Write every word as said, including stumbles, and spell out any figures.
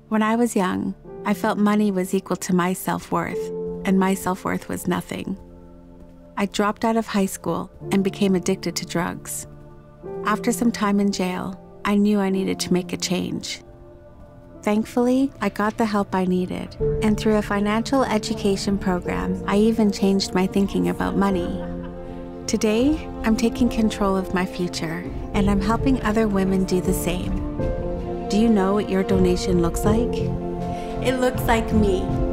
When I was young, I felt money was equal to my self-worth, and my self-worth was nothing. I dropped out of high school and became addicted to drugs. After some time in jail, I knew I needed to make a change. Thankfully, I got the help I needed, and through a financial education program, I even changed my thinking about money. Today, I'm taking control of my future, and I'm helping other women do the same. Do you know what your donation looks like? It looks like me.